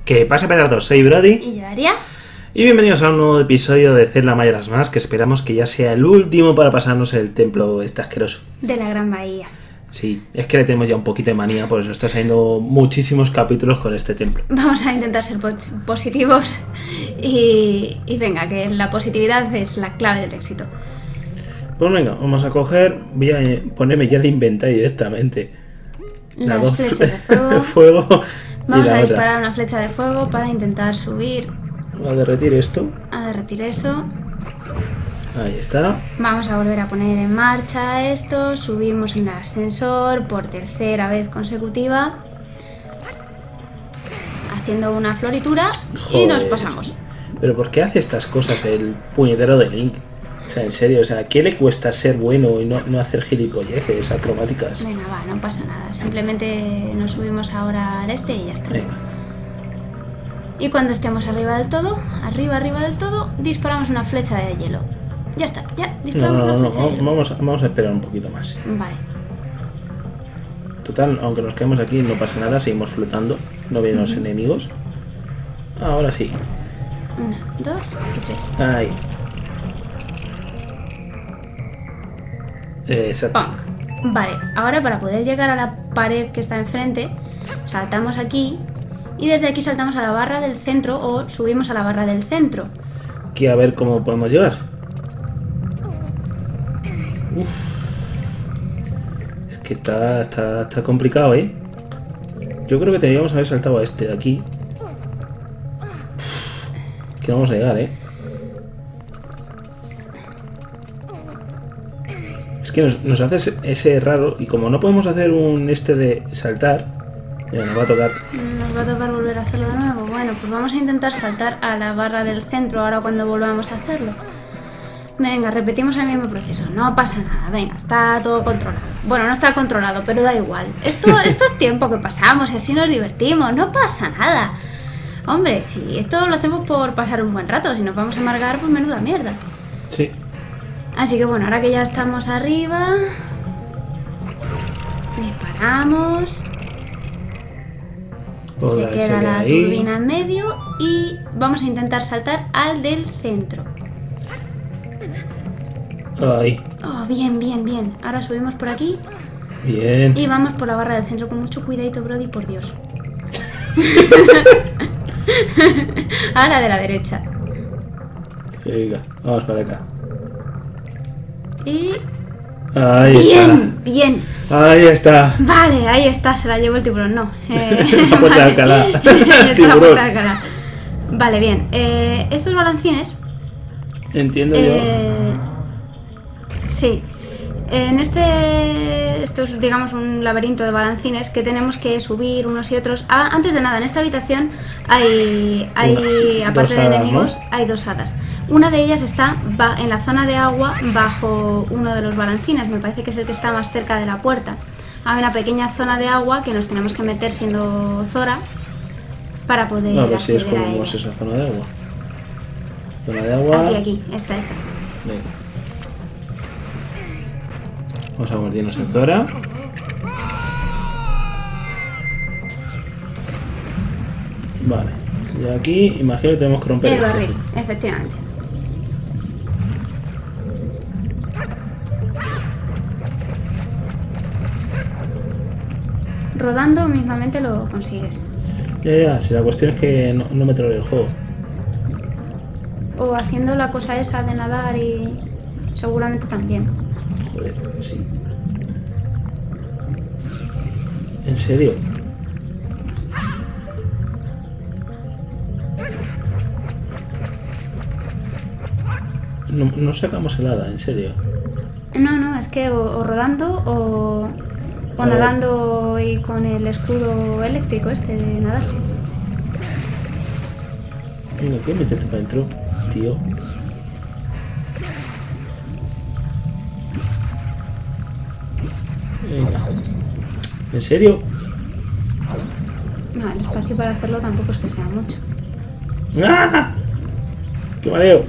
¿Qué pasa, petardos? Soy Brody. Y yo, Aria. Y bienvenidos a un nuevo episodio de Zelda Majora's Mask, que esperamos que ya sea el último para pasarnos el templo este asqueroso. De la Gran Bahía. Sí, es que le tenemos ya un poquito de manía, por eso está saliendo muchísimos capítulos con este templo. Vamos a intentar ser positivos y venga, que la positividad es la clave del éxito. Pues venga, vamos a coger, voy a ponerme ya de inventario directamente. Las flechas de fuego. Vamos a otra. disparar una flecha de fuego para intentar subir. A derretir esto. A derretir eso. Ahí está. Vamos a volver a poner en marcha esto. Subimos en el ascensor por tercera vez consecutiva. Haciendo una floritura. Joder. Y nos pasamos. Pero ¿por qué hace estas cosas el puñetero de Link? O sea, en serio, o sea, ¿qué le cuesta ser bueno y no hacer gilipolleces acromáticas? Venga, va, no pasa nada. Simplemente nos subimos ahora al este y ya está. Venga. Y cuando estemos arriba del todo, arriba del todo, disparamos una flecha de hielo. Ya está, ya disparamos una flecha de hielo. Vamos a esperar un poquito más. Vale. Total, aunque nos quedemos aquí no pasa nada, seguimos flotando, no vienen los enemigos. Ahora sí. 1, 2 y 3. Ahí. Exacto. Punk. Vale, ahora para poder llegar a la pared que está enfrente, saltamos aquí y desde aquí saltamos a la barra del centro o subimos a la barra del centro. Aquí a ver cómo podemos llegar. Uf. Es que está complicado, ¿eh? Yo creo que deberíamos haber saltado a este de aquí. Que no vamos a llegar, ¿eh? Es que nos hace ese raro y como no podemos hacer un este de saltar, mira, nos va a tocar. Nos va a tocar volver a hacerlo de nuevo. Bueno, pues vamos a intentar saltar a la barra del centro ahora cuando volvamos a hacerlo. Venga, repetimos el mismo proceso. No pasa nada, venga, está todo controlado. Bueno, no está controlado, pero da igual. Esto es tiempo que pasamos y así nos divertimos. No pasa nada. Hombre, si esto lo hacemos por pasar un buen rato, si nos vamos a amargar, pues menuda mierda. Sí. Así que bueno, ahora que ya estamos arriba, disparamos. Se queda la turbina en medio y vamos a intentar saltar al del centro. Ahí. Oh, bien, bien, bien. Ahora subimos por aquí. Bien. Y vamos por la barra del centro con mucho cuidadito, Brody, por Dios. Ahora de la derecha. Venga, vamos para acá. Y... Ahí bien, está. bien. Ahí está. Vale, ahí está, se la llevó el tiburón, no. La puerta de Alcalá. Ahí está la puerta de Alcalá. Vale, bien. Estos balancines... Entiendo yo. Sí. En esto es, digamos, un laberinto de balancines que tenemos que subir unos y otros. Antes de nada, en esta habitación hay aparte de enemigos, ¿no? Hay dos hadas. Una de ellas está en la zona de agua bajo uno de los balancines. Me parece que es el que está más cerca de la puerta. Hay una pequeña zona de agua que nos tenemos que meter siendo Zora para poder A ver si acceder a ella. esa zona de agua. Zona de agua. Aquí, esta. Venga. Vamos a convertirnos en Zora. Vale. Y aquí, imagino que tenemos que romper El esto. barril, efectivamente. Rodando mismamente lo consigues. Ya, si la cuestión es que no me trole el juego. O haciendo la cosa esa de nadar y seguramente también. Joder, sí. ¿En serio? No sacamos el hada, en serio. No, es que o rodando o nadando y con el escudo eléctrico este de nadar. Venga, ¿qué? Métete para adentro, tío. Venga. ¿En serio? No, el espacio para hacerlo tampoco es que sea mucho. ¡Ah! ¡Qué mareo!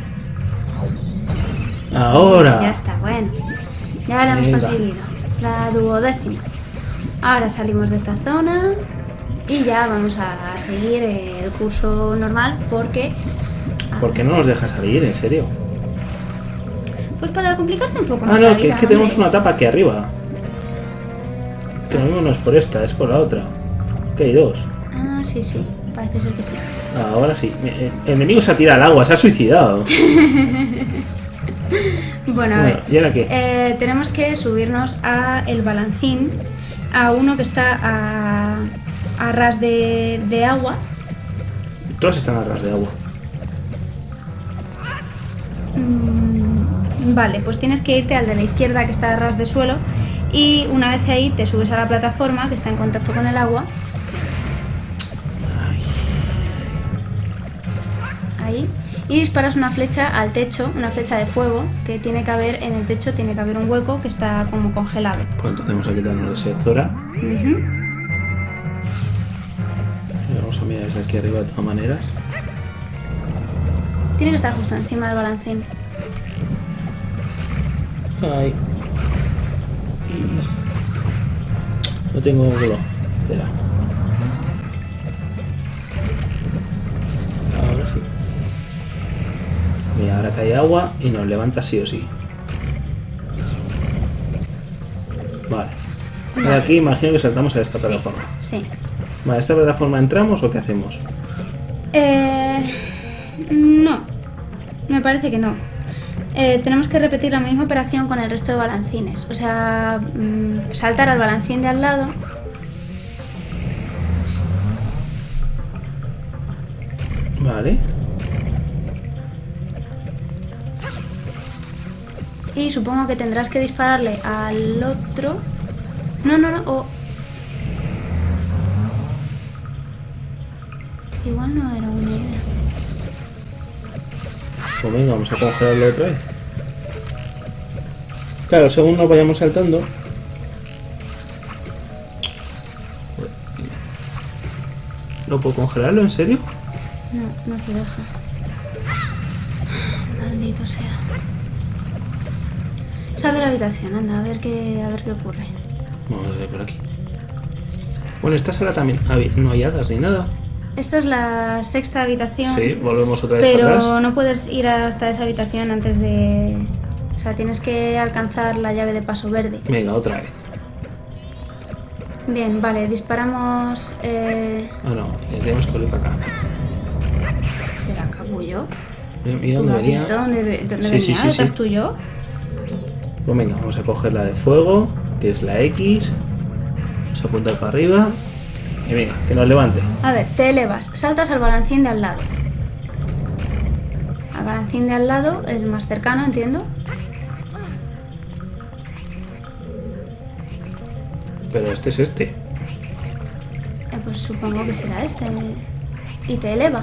Ahora. Ya está, bueno. Ya lo hemos Venga. conseguido. La 12ª. Ahora salimos de esta zona. Y ya vamos a seguir el curso normal porque... ¿Por qué no nos deja salir, en serio? Pues para complicarte un poco Ah, más no, la que vida, es que tenemos hombre. una tapa aquí arriba. Que lo mismo no es por esta, es por la otra. Que hay dos. Ah, sí, sí, parece ser que sí. Ahora sí. El enemigo se ha tirado al agua, se ha suicidado. Bueno, a Bueno, ver. ¿y ahora qué? Tenemos que subirnos a el balancín, a uno que está a ras de agua. Todas están a ras de agua. Vale, pues tienes que irte al de la izquierda que está a ras de suelo y una vez ahí te subes a la plataforma que está en contacto con el agua. Ahí. Y disparas una flecha al techo, una flecha de fuego que tiene que haber en el techo, tiene que haber un hueco que está como congelado. Pues entonces vamos a quitarnos ese Zora. Ujú. Y vamos a mirar desde aquí arriba de todas maneras. Tiene que estar justo encima del balancín. Ay. No tengo ángulo. Espera. Ahora sí. Mira, ahora cae agua y nos levanta sí o sí. Vale. Ahora aquí imagino que saltamos a esta Sí, plataforma. sí. Vale, ¿a esta plataforma entramos o qué hacemos? No, me parece que no. Tenemos que repetir la misma operación con el resto de balancines. O sea, saltar al balancín de al lado. Vale. Y supongo que tendrás que dispararle al otro. No, no, no. Igual no era buena idea. Pues venga, vamos a congelarlo otra vez. Claro, según nos vayamos saltando. ¿No puedo congelarlo? ¿En serio? No, no te deja. Maldito sea. Sal de la habitación, anda, a ver qué ocurre. Vamos a ver por aquí. Bueno, esta sala también no hay hadas ni nada. Esta es la sexta habitación. Sí, volvemos otra vez para Pero atrás. no puedes ir hasta esa habitación antes de... O sea, tienes que alcanzar la llave de paso verde. Venga, otra vez. Bien, vale, disparamos... Ah, no, tenemos que volver para acá. ¿Será capullo? Mira ¿Tú dónde lo has venía. visto? ¿Dónde Sí, venía? sí, sí, ¿Estás sí. tú y yo? Pues venga, vamos a coger la de fuego, que es la X. Vamos a apuntar para arriba. Y venga, que nos levante. A ver, te elevas, saltas al balancín de al lado. Al balancín de al lado, el más cercano, entiendo. Pero este es este. Pues supongo que será este. Y te eleva.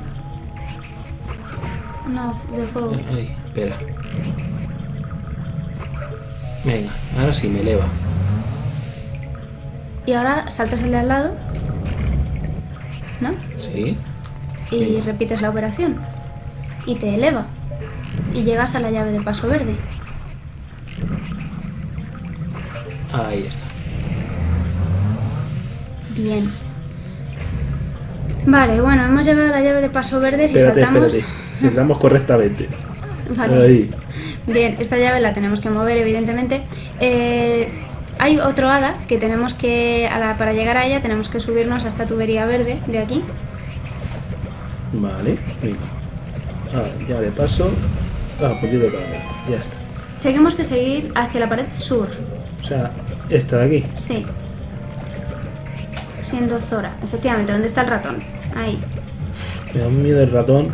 No, de fuego. Ay, espera. Venga, ahora sí me eleva. Y ahora saltas el de al lado, ¿no? Sí. Y Venga. repites la operación. Y te eleva. Y llegas a la llave de paso verde. Ahí está. Bien. Vale, bueno, hemos llegado a la llave de paso verde. Si Espérate, saltamos... espérate. Le damos correctamente. Vale. Ahí. Bien, esta llave la tenemos que mover, evidentemente. Hay otro hada que tenemos que... para llegar a ella tenemos que subirnos a esta tubería verde de aquí. Vale, venga. Ahora, ya de paso. Puntito para arriba. Ya está. Seguimos que seguir hacia la pared sur. O sea, esta de aquí. Sí. Siendo Zora. Efectivamente, ¿dónde está el ratón? Ahí. Me da miedo el ratón.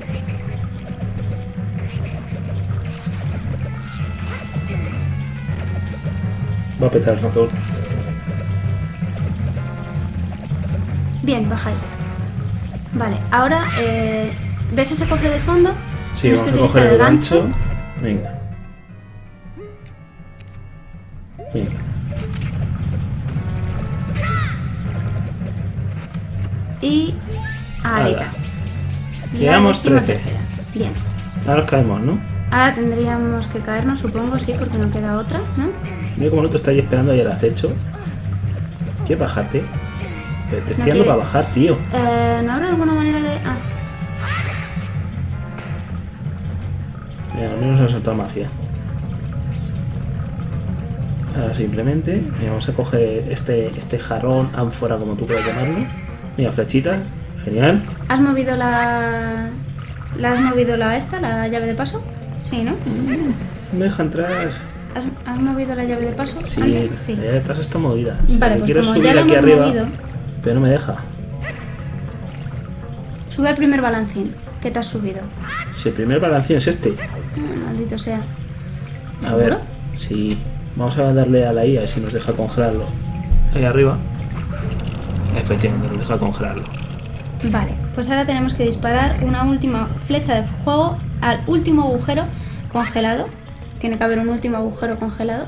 Va a petar el ratón. Bien, baja ahí. Vale, ahora... ¿ves ese cofre del fondo? Sí, Tienes vamos que a utilizar coger el gancho. gancho. Venga. Venga. Y... ahí Ala. está. Llevamos La 13. decimotercera. Bien. Ahora caemos, ¿no? Ahora tendríamos que caernos, supongo, sí, porque no queda otra, ¿no? Mira como el otro está ahí esperando y al acecho. ¿Quieres bajarte? Pero te estoy dando para bajar, tío. ¿No habrá alguna manera de...? Ah, Mira, al menos ha saltado magia. Ahora simplemente vamos a coger este jarrón, ánfora, como tú quieras llamarlo. Mira, flechitas. Genial. ¿has movido la llave de paso? Sí, ¿no? Me deja entrar. ¿Has movido la llave de paso? Sí, Antes, sí. la llave de paso está movida. O sea, Vale, que pues quiero como subir ya la aquí hemos arriba, movido, pero no me deja. sube al primer balancín. ¿Qué te has subido? Si el primer balancín es este. Maldito sea. A ver, ¿Seguro? sí. Vamos a darle a la I a ver si nos deja congelarlo. Ahí arriba. Efectivamente, nos deja congelarlo. Vale, pues ahora tenemos que disparar una última flecha de fuego al último agujero congelado. Tiene que haber un último agujero congelado.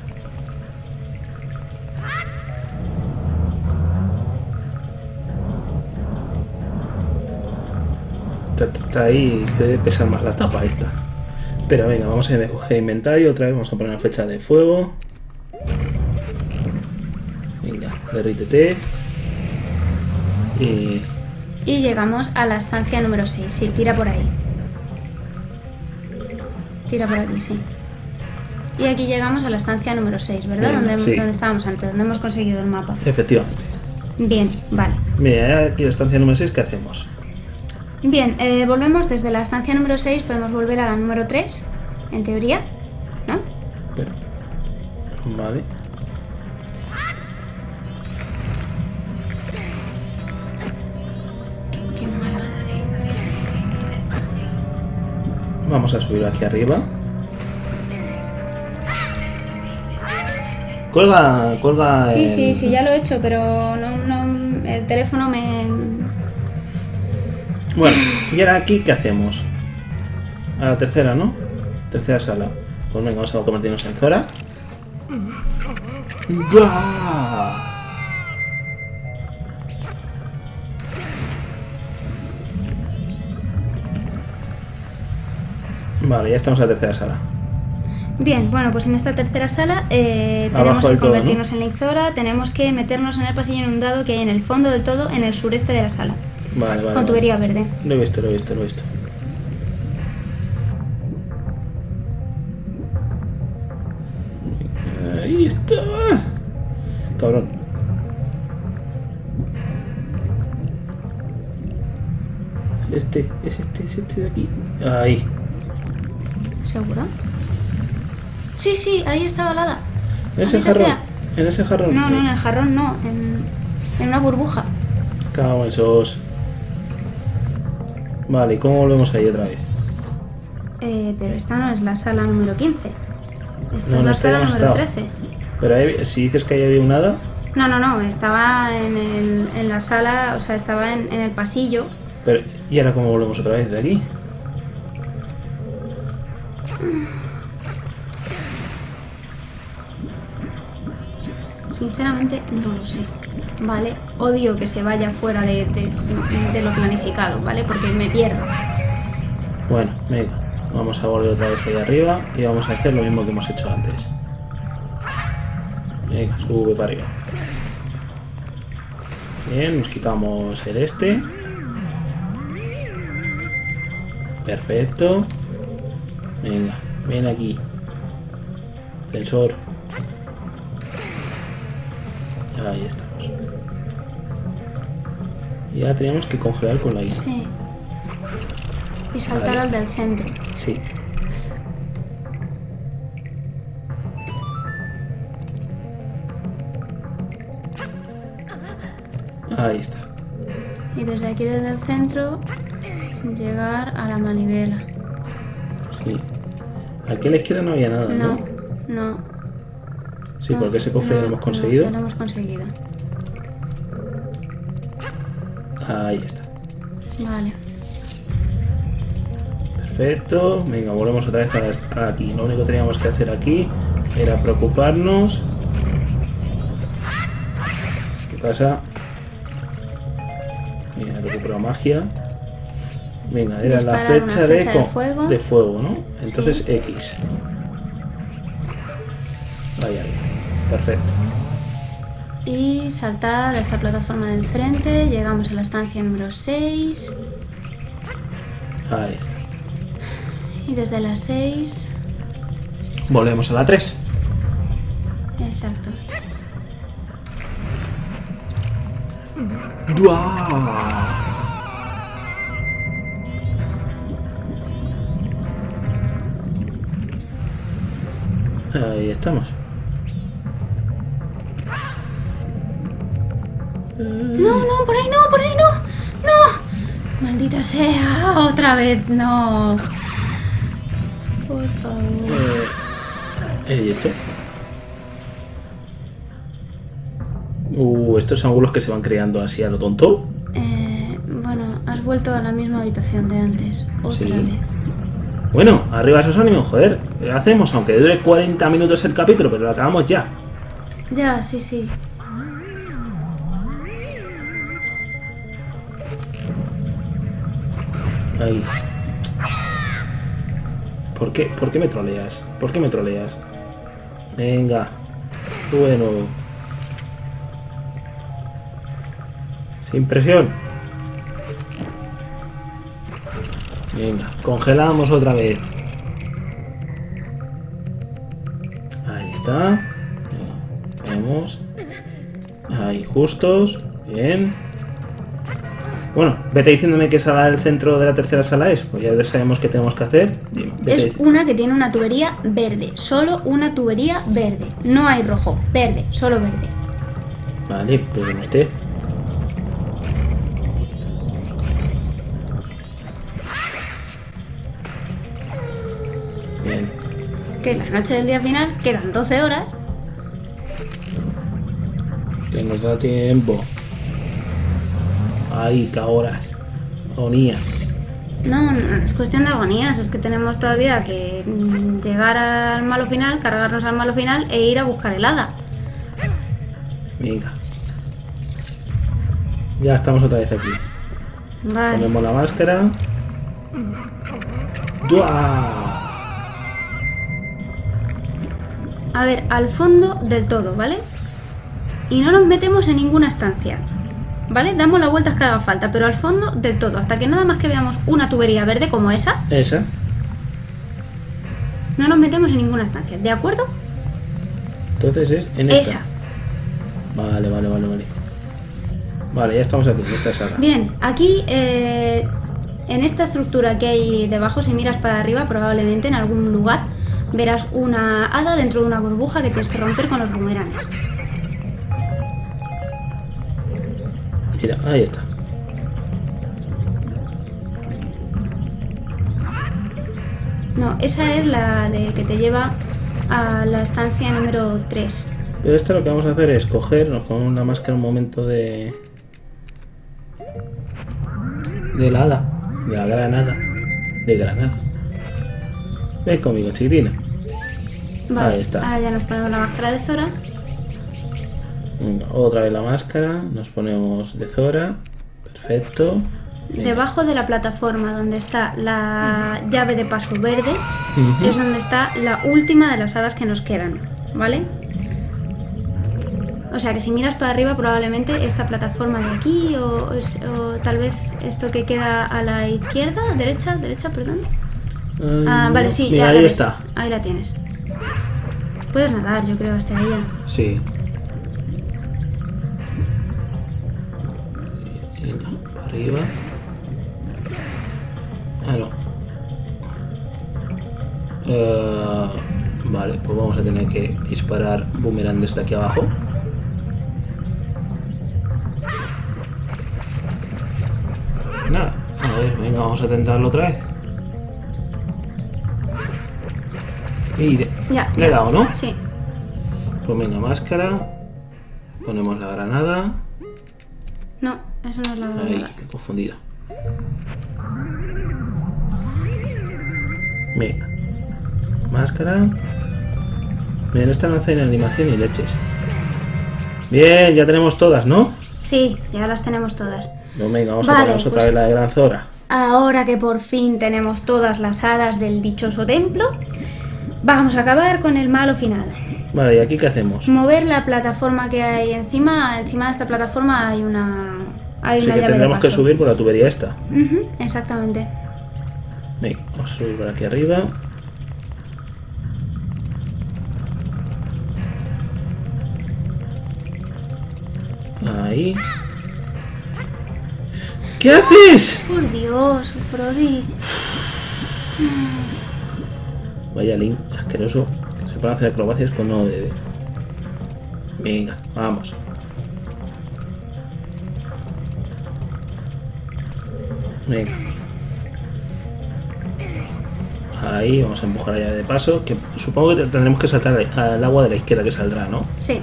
Está ahí, que debe pesar más la tapa esta. Pero venga, vamos a coger inventario otra vez. Vamos a poner una flecha de fuego. Venga, derrítete. Y llegamos a la estancia número 6. Sí, tira por ahí. Tira por aquí, sí. Y aquí llegamos a la estancia número 6, ¿verdad? Bien, sí. Donde estábamos antes, donde hemos conseguido el mapa. efectivamente. Bien, vale. Mira, aquí la estancia número 6, ¿qué hacemos? Bien, volvemos desde la estancia número 6, podemos volver a la número 3, en teoría, ¿no? Pero, vale. Qué mala. Vamos a subir aquí arriba. Cuelga. Sí, ya lo he hecho, pero no, el teléfono me... Bueno, y ahora aquí, ¿qué hacemos? A la tercera, ¿no? Tercera sala. Pues venga, vamos a convertirnos en Zora. ¡Bah! Vale, ya estamos en la tercera sala. Bien, bueno, pues en esta tercera sala tenemos Abajo que del todo, convertirnos en Link-Zora, tenemos que meternos en el pasillo inundado que hay en el fondo del todo, en el sureste de la sala, Vale, con tubería verde. Lo he visto. Ahí está. Cabrón. Es este de aquí. Ahí. ¿Seguro? Sí, ahí está balada. En ese Maldita jarrón. sea. En ese jarrón. No, en el jarrón no, en una burbuja. Cago en esos. Vale, ¿y cómo volvemos ahí otra vez? Pero esta no es la sala número 15. Esta No, es no, la esta ya sala hemos número estado. 13. Pero ahí, si dices que ahí había un hada. No, estaba en la sala, o sea, estaba en el pasillo. Pero, ¿y ahora cómo volvemos otra vez de aquí? Sinceramente no lo sé, ¿vale? Odio que se vaya fuera de lo planificado, ¿vale? Porque me pierdo. Bueno, venga. Vamos a volver otra vez ahí arriba y vamos a hacer lo mismo que hemos hecho antes. Venga, sube para arriba. Bien, nos quitamos el este. Perfecto. Venga, ven aquí. Sensor. Ahí estamos. Y ya tenemos que congelar con la I. Sí. Y saltar Ahí al está. del centro. Sí. Ahí está. Y desde aquí, desde el centro, llegar a la manivela. Sí. Aquí a la izquierda no había nada, ¿no? No. Sí, porque ese cofre ya lo hemos conseguido. Ya lo hemos conseguido. Ahí está. Vale. Perfecto. Venga, volvemos otra vez a aquí. Lo único que teníamos que hacer aquí era preocuparnos. ¿Qué pasa? Mira, recupero magia. Venga, era la Disparar una flecha flecha de de fuego, ¿no? Entonces Sí. X. Ahí. Perfecto. Y saltar a esta plataforma de enfrente. Llegamos a la estancia número 6. Ahí está. Y desde la 6... Volvemos a la 3. Exacto. ¡Duah! Ahí estamos. No, no, por ahí no, por ahí no. No. Maldita sea, otra vez no. Por favor. ¿Y esto? Estos ángulos que se van creando así a lo tonto. Bueno, has vuelto a la misma habitación de antes. Otra vez. Bueno, arriba esos ánimos, joder. Lo hacemos, aunque dure 40 minutos el capítulo, pero lo acabamos ya. Ya, sí, sí. Ahí. ¿Por qué me troleas? ¿Por qué me troleas? Venga. Bueno. Sin presión. Venga, congelamos otra vez. Ahí está. Vamos. Ahí, justos. Bien. Bueno, vete diciéndome qué sala del centro de la tercera sala es. Pues ya sabemos qué tenemos que hacer. Es una que tiene una tubería verde. Solo una tubería verde. No hay rojo. Verde. Solo verde. Vale, pues usted. Bien. Es que la noche del día final quedan 12 horas. Que nos da tiempo. Ay, qué horas. Agonías. No, no es cuestión de agonías. Es que tenemos todavía que llegar al malo final, cargarnos al malo final e ir a buscar el hada. Venga. Ya estamos otra vez aquí. Vale. Ponemos la máscara. ¡Dua! A ver, al fondo del todo, ¿vale? Y no nos metemos en ninguna estancia, ¿vale? Damos las vueltas que haga falta, pero al fondo del todo, hasta que nada más que veamos una tubería verde como esa. Esa. No nos metemos en ninguna estancia, ¿de acuerdo? Entonces es en esta. Esa. Vale. Vale, ya estamos aquí, en esta sala. Bien, aquí en esta estructura que hay debajo, si miras para arriba, probablemente en algún lugar verás una hada dentro de una burbuja que tienes que romper con los boomerangs. Mira, ahí está. No, esa es la de que te lleva a la estancia número 3. Pero esto lo que vamos a hacer es cogernos con una máscara un momento de la hada, de la granada, de granada. Ven conmigo, chiquitina. Vale, ahí está. Ahora ya nos ponemos la máscara de Zora. Venga, otra vez la máscara, nos ponemos de Zora. Perfecto. Venga. Debajo de la plataforma donde está la llave de paso verde, es donde está la última de las hadas que nos quedan, ¿vale? O sea que si miras para arriba probablemente esta plataforma de aquí o tal vez esto que queda a la izquierda, derecha, perdón. Vale, sí, mira, ya ahí la ves. está. Ahí la tienes. Puedes nadar, yo creo, hasta ahí ya. Sí. Venga, para arriba. Ah, no. Vale, pues vamos a tener que disparar boomerang desde aquí abajo. Nada, a ver, venga, vamos a intentarlo otra vez. Y Ya. le he dado, ¿no? Sí. Pues venga, máscara. Ponemos la granada. No, eso no es la Ahí, verdad. qué confundida. Venga. Máscara. Bien, esta no hace ni animación ni leches. Bien, ya tenemos todas, ¿no? Sí, ya las tenemos todas. No, venga, vamos Vale, a ponernos otra pues vez la de Gran Zora. ahora que por fin tenemos todas las hadas del dichoso templo, vamos a acabar con el malo final. Vale, ¿y aquí qué hacemos? Mover la plataforma que hay encima. Encima de esta plataforma hay una Así que llave de tendremos que paso. subir por la tubería esta. Exactamente. Venga, vamos a subir por aquí arriba. Ahí. ¿Qué haces? Por Dios, Brody. Vaya Link, asqueroso. Que se puede hacer acrobacias con no debe. Venga, vamos. Venga. Ahí, vamos a empujar la llave de paso. Que supongo que tendremos que saltar al agua de la izquierda que saldrá, ¿no? Sí.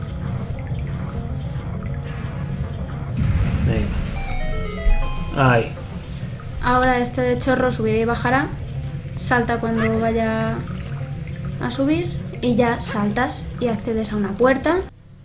Venga. Ahí. Ahora este chorro subirá y bajará. Salta cuando vaya a subir y ya saltas y accedes a una puerta.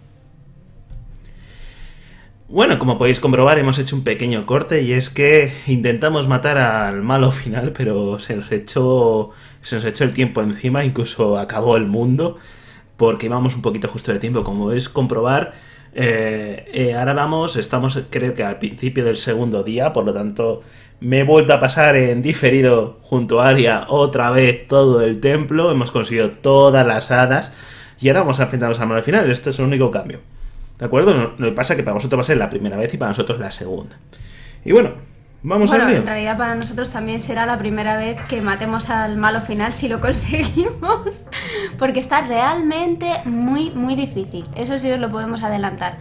Bueno, como podéis comprobar, hemos hecho un pequeño corte y es que intentamos matar al malo final, pero se nos echó el tiempo encima, incluso acabó el mundo, porque íbamos un poquito justo de tiempo. Como podéis comprobar, ahora estamos creo que al principio del segundo día, por lo tanto me he vuelto a pasar en diferido junto a Aria otra vez todo el templo, hemos conseguido todas las hadas y ahora vamos a enfrentarnos al malo final. Esto es el único cambio. ¿De acuerdo? No pasa que para vosotros va a ser la primera vez y para nosotros la segunda. Y bueno, vamos al lío. En realidad para nosotros también será la primera vez que matemos al malo final si lo conseguimos. Porque está realmente muy, muy difícil. Eso sí os lo podemos adelantar.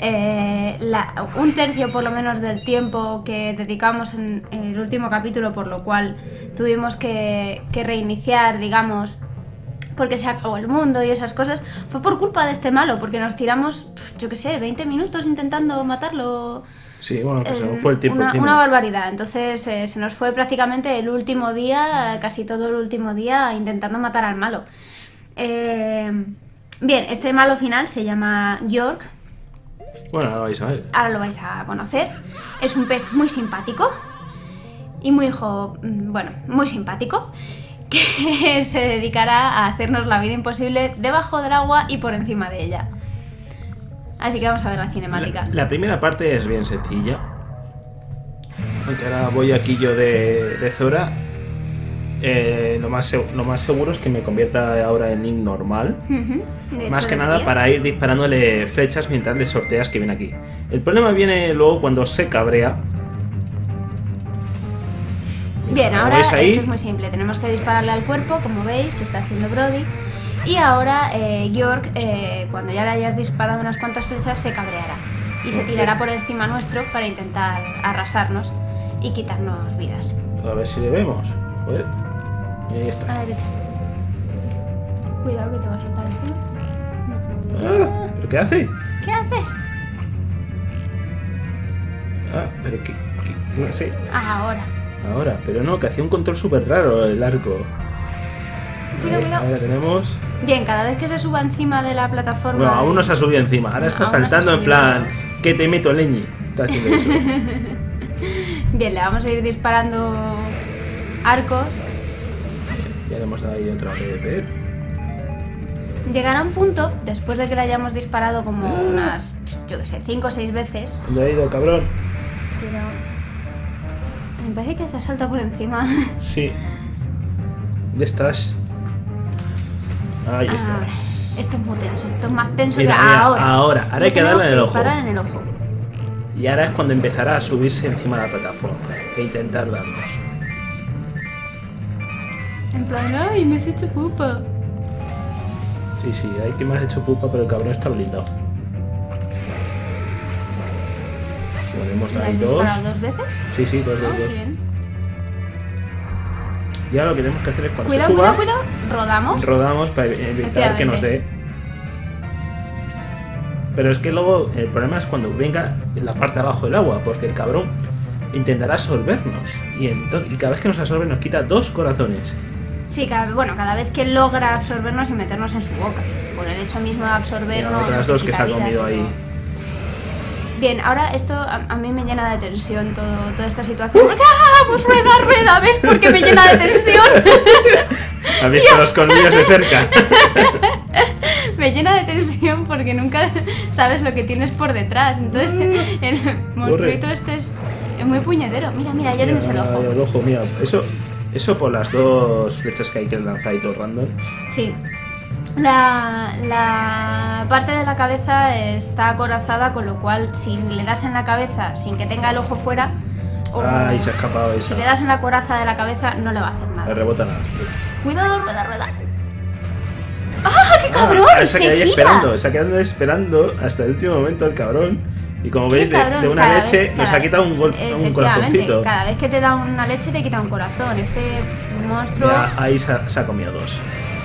Un tercio por lo menos del tiempo que dedicamos en el último capítulo, por lo cual tuvimos que reiniciar, digamos, porque se acabó el mundo y esas cosas, fue por culpa de este malo, porque nos tiramos, yo qué sé, 20 minutos intentando matarlo. Sí, bueno, pues fue el tiempo. Una barbaridad. Entonces se nos fue prácticamente el último día, casi todo el último día, intentando matar al malo. Bien, este malo final se llama York. Bueno, ahora lo vais a ver. Ahora lo vais a conocer. Es un pez muy simpático y muy simpático, que se dedicará a hacernos la vida imposible debajo del agua y por encima de ella. Así que vamos a ver la cinemática. La primera parte es bien sencilla. Aunque ahora voy aquí yo de Zora. Lo más seguro es que me convierta ahora en Link normal. Más que nada para ir disparándole flechas mientras le sorteas que viene aquí. El problema viene luego cuando se cabrea. Bien, ahora esto es muy simple. Tenemos que dispararle al cuerpo, como veis, que está haciendo Brody. Y ahora York, cuando ya le hayas disparado unas cuantas flechas, se cabreará. Y se tirará por encima nuestro para intentar arrasarnos y quitarnos vidas. A ver si le vemos. Joder. Y ahí está. A la derecha. Cuidado que te va a soltar encima. Ah, ¿pero qué hace? ¿Qué haces? Ah, pero qué no sé. Ahora, pero no, que hacía un control súper raro el arco. Cuidado. Ahora tenemos. Bien, cada vez que se suba encima de la plataforma. Bueno, aún no se ha subido encima. Ahora está saltando en plan. ¿Qué te meto, leñi? Está haciendo eso. Bien, le vamos a ir disparando arcos. Ya le hemos dado ahí otra vez. Llegará un punto, después de que le hayamos disparado como unas, yo qué sé, 5 o 6 veces. ¿Dónde ha ido, cabrón? Pero me parece que te salta por encima. Sí. ¿Dónde estás? Ahí estás. Esto es muy tenso, esto es más tenso Mira, que ahora hay que darle en el ojo. Disparar en el ojo. Y ahora es cuando empezará a subirse encima de la plataforma e intentar darnos. En plan, ¡ay, me has hecho pupa! Sí, hay que me has hecho pupa, pero el cabrón está blindado. Podemos dar ¿Le has dos. disparado 2 veces? Sí, dos. Bien. Y ahora lo que tenemos que hacer es cuando Cuidado, se suba, cuidado. Rodamos para evitar que nos dé. Pero es que luego el problema es cuando venga en la parte de abajo del agua, porque el cabrón intentará absorbernos. Y cada vez que nos absorbe nos quita 2 corazones. Sí, cada vez que logra absorbernos y meternos en su boca. Por el hecho mismo de absorbernos. Otras 2 que se ha comido ahí. Bien, ahora esto a mí me llena de tensión toda esta situación. Porque, ¡ah! Pues rueda, ¿ves? Porque me llena de tensión. ¿Has visto los colmillos de cerca? Me llena de tensión porque nunca sabes lo que tienes por detrás. Entonces, el monstruito este es muy puñetero. Mira, mira, ya tienes el ojo. El ojo, mira. Eso por las dos flechas que hay que lanzar y todo random. Sí. La parte de la cabeza está acorazada, con lo cual si le das en la cabeza sin que tenga el ojo fuera, o Ay, se ha escapado esa. si le das en la coraza de la cabeza no le va a hacer Le nada. rebotan las flechas. Cuidado, rueda, rueda. ¡Ah, qué cabrón! Se ha ¡Se quedado gira! se ha quedado esperando hasta el último momento el cabrón. Y como Qué veis, cabrón, de una cada leche vez- nos cada- ha quitado un Efectivamente, corazoncito. cada vez que te da una leche te quita un corazón. Este monstruo... Ya, ahí se ha comido dos.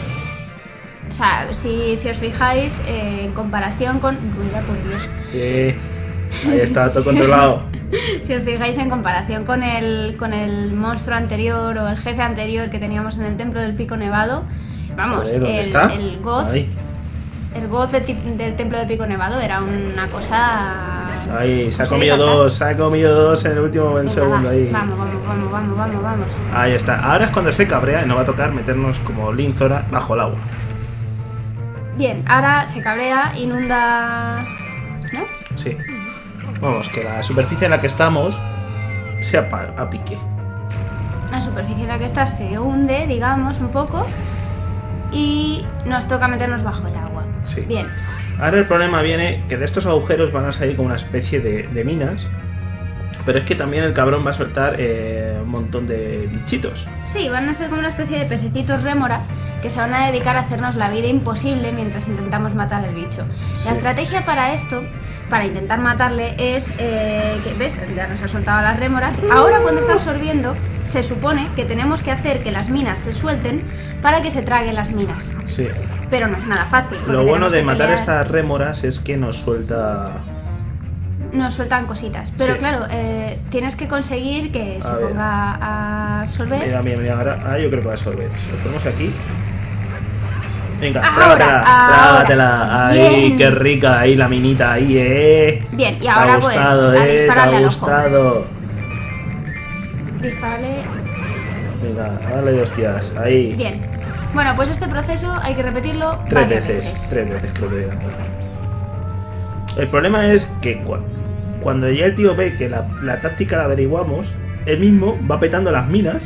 O sea, si os fijáis, en comparación con... Rueda, por Dios. Ahí está, todo controlado. Si os fijáis en comparación con el monstruo anterior o el jefe anterior que teníamos en el templo del Pico Nevado, vamos, Joder, ¿dónde está? el Goth, Ahí. el Goth del templo del Pico Nevado era una cosa... Ahí, se ha no sé, comido cantar. dos, se ha comido dos en el último Venga, segundo va, ahí. vamos. Ahí está. Ahora es cuando se cabrea y nos va a tocar meternos como Link Zora bajo el agua. Bien, ahora se cabrea, inunda... ¿No? Sí. Vamos, que la superficie en la que estamos sea a pique. La superficie en la que está se hunde, digamos, un poco, y nos toca meternos bajo el agua. Sí. Bien. Ahora el problema viene que de estos agujeros van a salir como una especie de minas. Pero es que también el cabrón va a soltar un montón de bichitos. Sí, van a ser como una especie de pececitos rémora que se van a dedicar a hacernos la vida imposible mientras intentamos matar al bicho. Sí. La estrategia para esto, para intentar matarle, es que, ¿ves? Ya nos ha soltado las rémoras. Ahora cuando está absorbiendo, se supone que tenemos que hacer que las minas se suelten para que se traguen las minas. Sí. Pero no es nada fácil. porque Lo bueno tenemos de que matar pelear. estas rémoras es que nos suelta... Nos sueltan cositas. Pero Sí. claro, tienes que conseguir que se A ver. ponga a absorber. Mira, ahora yo creo que va a absorber. Si lo ponemos aquí... Venga, Ahora. trágatela. Ahí, Bien. qué rica, ahí la minita, ahí, Bien, y Te ha ahora gustado, pues a te dispararle ha al ojo. gustado. Dispárale. Venga, a darle 2 hostias, ahí. Bien. Bueno, pues este proceso hay que repetirlo 3 varias veces creo que era. El problema es que cuando ya el tío ve que la táctica la averiguamos, él mismo va petando las minas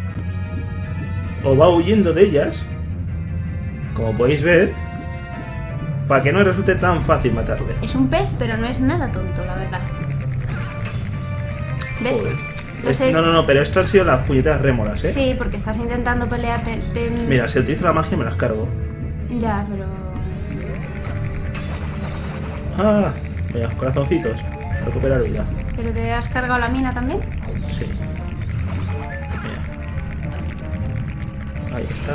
o va huyendo de ellas, como podéis ver, para que no resulte tan fácil matarle. Es un pez, pero no es nada tonto, la verdad. ¿Ves? Joder. Entonces, No, pero esto han sido las puñeteras rémoras, ¿eh? sí, porque estás intentando pelearte. Mira, si utilizo la magia me las cargo. Ya, pero... Ah, mira, corazoncitos. Recuperar vida. ¿Pero te has cargado la mina también? Sí. Mira. Ahí está.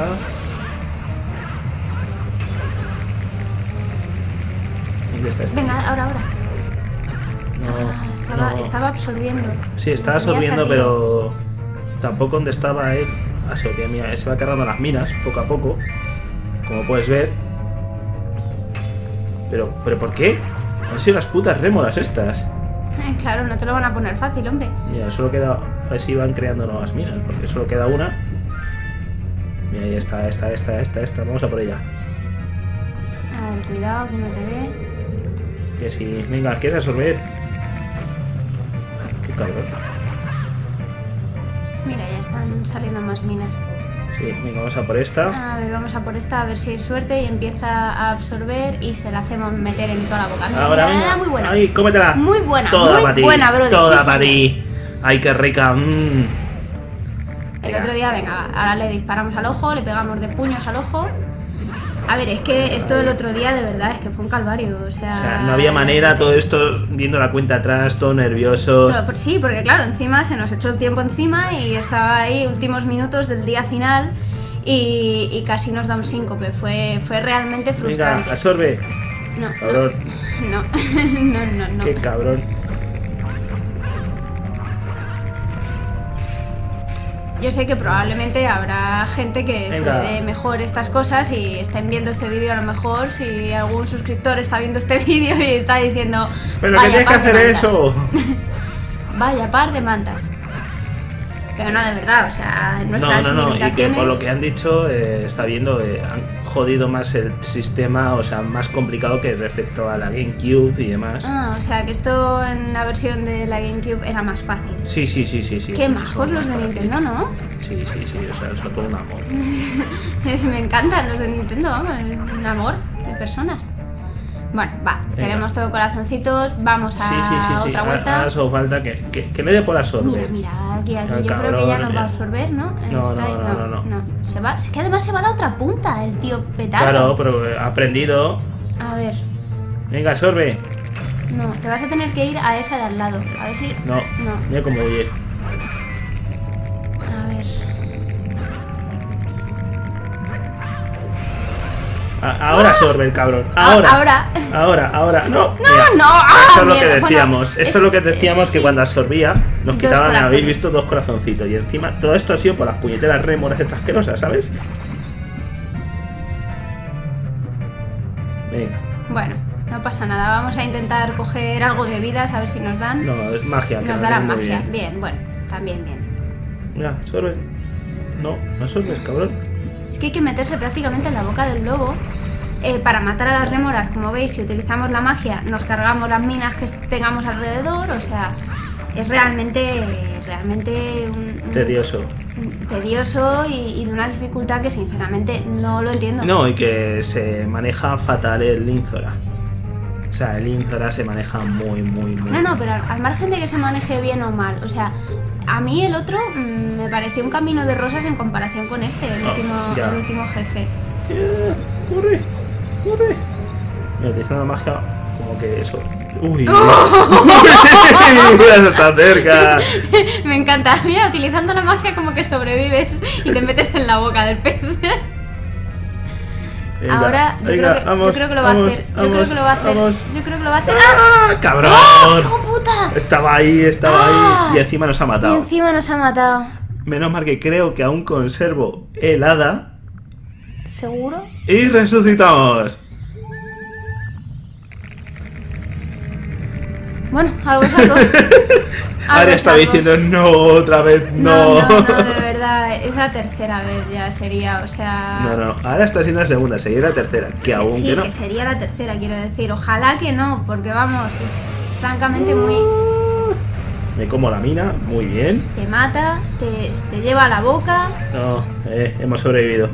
¿Dónde está este? Venga, ahora. No, Estaba absorbiendo. Sí, estaba Tenías absorbiendo, a ti. pero tampoco donde estaba él absorbía. Mira, se va cargando las minas poco a poco, como puedes ver. Pero ¿por qué? Han sido las putas rémoras estas. Claro, no te lo van a poner fácil, hombre. Mira, solo queda... A ver si van creando nuevas minas, porque solo queda una. Mira, ahí está, esta. Vamos a por ella. A ver, cuidado, que no te dé. Que si... Venga, ¿quieres absorber? Qué cabrón. Mira, ya están saliendo más minas. Sí, venga, vamos a por esta. A ver, vamos a por esta, a ver si hay suerte y empieza a absorber y se la hacemos meter en toda la boca. Mira, Ahora, mira, venga. muy buena. Ahí, cómetela. Muy buena, Toda muy para ti. buena, brother, Toda sí, para señor. ti. Ay, qué rica. El Venga. otro día, venga, ahora le disparamos al ojo, le pegamos de puños al ojo. A ver, es que esto del otro día de verdad es que fue un calvario, o sea... O sea, no había manera, todo esto viendo la cuenta atrás, todos nerviosos. Sí, porque claro, encima se nos echó el tiempo encima y estaba ahí últimos minutos del día final y casi nos da un síncope. Fue realmente frustrante. Venga, absorbe. No, Cabrón. no. Qué cabrón. Yo sé que probablemente habrá gente que se Venga. le dé mejor estas cosas y estén viendo este vídeo a lo mejor, si algún suscriptor está viendo este vídeo y está diciendo... Pero que "Vaya tienes que par de hacer mantas". eso. Vaya par de mantas. Pero no de verdad, o sea, nuestras no, y limitaciones... que por lo que han dicho, está viendo, han jodido más el sistema, o sea, más complicado que respecto a la GameCube y demás. Ah, o sea, que esto en la versión de la GameCube era más fácil. Sí. Qué majos los de Nintendo, ¿no? Sí, o sea, eso es todo un amor. Me encantan los de Nintendo, vamos, un amor de personas. Bueno, va, tenemos todo corazoncitos, vamos a otra vuelta. Ahora solo falta que le dé por absorber. Mira, aquí, yo creo que ya no va a absorber, ¿no? No. Se va, es que además se va a la otra punta, el tío petardo. Claro, pero ha aprendido. A ver. Venga, absorbe. No, te vas a tener que ir a esa de al lado. A ver si... No. Mira cómo huye. A ver... Ahora absorbe el cabrón. Ahora. No. Esto es lo que decíamos. Bueno, esto es lo que decíamos, que sí. cuando absorbía nos quitaban, corazones. habéis visto, 2 corazoncitos. Y encima todo esto ha sido por las puñeteras rémoras estas asquerosas, ¿sabes? Venga. Bueno, no pasa nada. Vamos a intentar coger algo de vidas, a ver si nos dan. No, es magia. Nos darán magia. Bien, bueno, también bien. Mira, absorbe. No absorbes, cabrón. Es que hay que meterse prácticamente en la boca del lobo para matar a las rémoras. Como veis, si utilizamos la magia, nos cargamos las minas que tengamos alrededor. O sea, es realmente Tedioso. Tedioso y de una dificultad que sinceramente no lo entiendo. No, y que se maneja fatal el Linzora. O sea, el Linzora se maneja muy. No, pero al margen de que se maneje bien o mal, o sea, a mí el otro me pareció un camino de rosas en comparación con este, el último jefe. ¡Corre! Mira, utilizando la magia, como que eso. ¡Uy! ¡Eso está cerca! Me encanta. Mira, utilizando la magia como que sobrevives y te metes en la boca del pez. Venga, ahora yo creo que lo va a hacer. Yo creo que lo va a hacer. ¡Ah, cabrón! ¡Oh, hijo puta! Estaba ahí. Y encima nos ha matado. Menos mal que creo que aún conservo el hada. ¿Seguro? Y resucitamos. Bueno, algo es algo. Ahora está diciendo no, otra vez no. No, de verdad, es la tercera vez ya sería, o sea... No, ahora está siendo la segunda, sería la tercera, que aún sí, que no. que sería la tercera, quiero decir, ojalá que no, porque vamos, es francamente muy... Me como la mina, muy bien. Te mata, te lleva a la boca... No, hemos sobrevivido.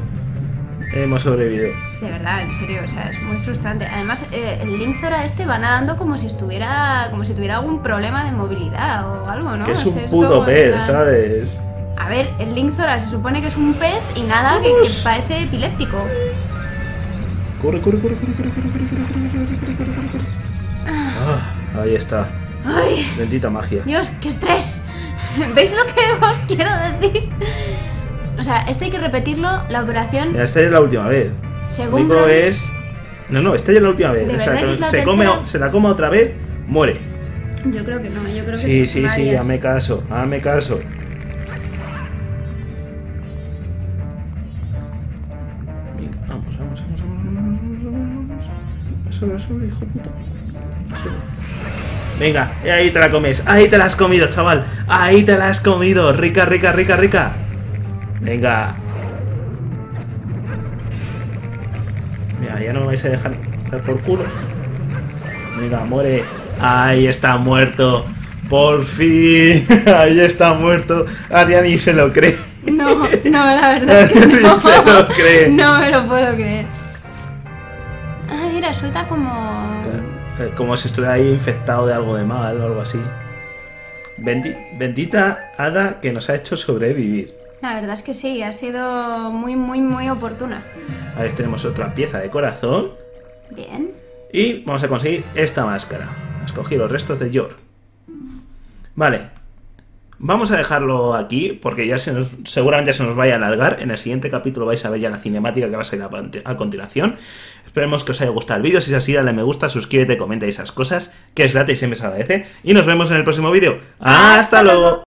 De verdad, en serio, o sea, es muy frustrante. Además, el Linzora este va nadando como si tuviera algún problema de movilidad o algo, ¿no? Que es O sea, un puto pez, plan... ¿sabes? A ver, el Linzora se supone que es un pez y nada, que parece epiléptico. Corre. Ahí está. ¡Ay! Bendita magia. Dios, qué estrés. ¿Veis lo que os quiero decir? O sea, esto hay que repetirlo, la operación... Mira, esta es la última vez. Según Brody... es... No, esta ya es la última vez. ¿De o sea, verdad que es se la come otra vez, muere. Yo creo que no, yo creo que sí, hazme caso. Venga, vamos. Sobre, hijo puta. Sobre. Venga, ahí te la comes. Ahí te la has comido, chaval. Ahí te la has comido. Rica. Venga. Mira, ya no me vais a dejar dar por culo. Venga, muere. Ahí está muerto. Por fin. Ahí está muerto. Ariani se lo cree. No, la verdad es que no. Se lo cree. No me lo puedo creer. Ah, mira, suelta como si estuviera ahí infectado de algo de mal o algo así. Bendita hada que nos ha hecho sobrevivir. La verdad es que sí, ha sido muy oportuna. A ver, tenemos otra pieza de corazón. Bien. Y vamos a conseguir esta máscara. Escogí los restos de Yor. Vale. Vamos a dejarlo aquí, porque ya seguramente se nos vaya a alargar. En el siguiente capítulo vais a ver ya la cinemática que va a salir a continuación. Esperemos que os haya gustado el vídeo. Si es así, dale me gusta, suscríbete, comenta esas cosas, que es gratis y siempre se agradece. Y nos vemos en el próximo vídeo. ¡Hasta luego!